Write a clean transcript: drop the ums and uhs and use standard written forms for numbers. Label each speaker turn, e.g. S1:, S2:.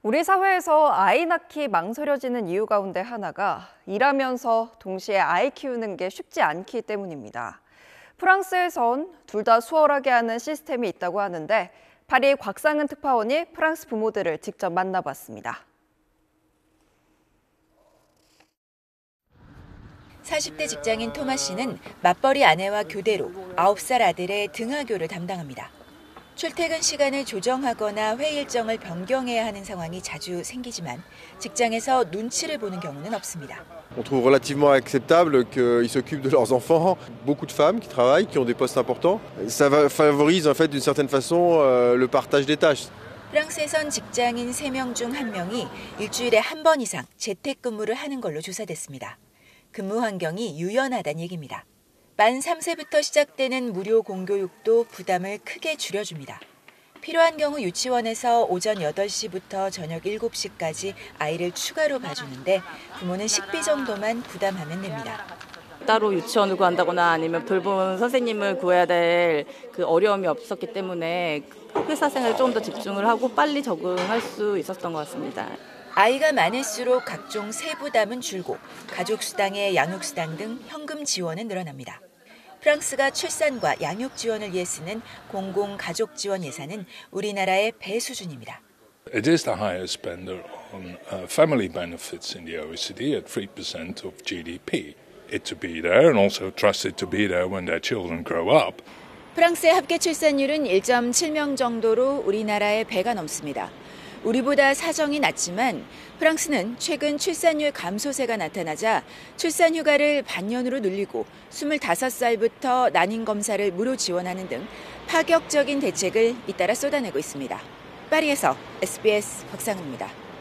S1: 우리 사회에서 아이 낳기 망설여지는 이유 가운데 하나가 일하면서 동시에 아이 키우는 게 쉽지 않기 때문입니다. 프랑스에선 둘 다 수월하게 하는 시스템이 있다고 하는데 파리 곽상은 특파원이 프랑스 부모들을 직접 만나봤습니다.
S2: 40대 직장인 토마 씨는 맞벌이 아내와 교대로 9살 아들의 등하교를 담당합니다. 출퇴근 시간을 조정하거나 회의 일정을 변경해야 하는 상황이 자주 생기지만 직장에서 눈치를 보는 경우는 없습니다.
S3: On trouve relativement acceptable qu'ils s'occupent de leurs enfants. Beaucoup de femmes qui travaillent, qui ont des postes importants. Ça favorise en fait d'une certaine façon le partage des tâches.
S2: 프랑스에선 직장인 3명 중 1명이 일주일에 한 번 이상 재택근무를 하는 걸로 조사됐습니다. 근무 환경이 유연하다는 얘기입니다. 만 3세부터 시작되는 무료 공교육도 부담을 크게 줄여줍니다. 필요한 경우 유치원에서 오전 8시부터 저녁 7시까지 아이를 추가로 봐주는데 부모는 식비 정도만 부담하면 됩니다.
S4: 따로 유치원을 구한다거나 아니면 돌보는 선생님을 구해야 될 그 어려움이 없었기 때문에 회사 생활에 좀 더 집중을 하고 빨리 적응할 수 있었던 것 같습니다.
S2: 아이가 많을수록 각종 세부담은 줄고 가족수당에 양육수당 등 현금 지원은 늘어납니다. 프랑스가 출산과 양육 지원을 위해 쓰는 공공가족 지원 예산은 우리나라의 배 수준입니다.
S5: It is the highest spender on family benefits in the OECD at 3% of GDP. It to be there and also trusted to be there when their children grow up.
S2: 프랑스의 합계 출산율은 1.7명 정도로 우리나라의 배가 넘습니다. 우리보다 사정이 낮지만 프랑스는 최근 출산율 감소세가 나타나자 출산 휴가를 반년으로 늘리고 25살부터 난임 검사를 무료 지원하는 등 파격적인 대책을 잇따라 쏟아내고 있습니다. 파리에서 SBS 곽상은입니다.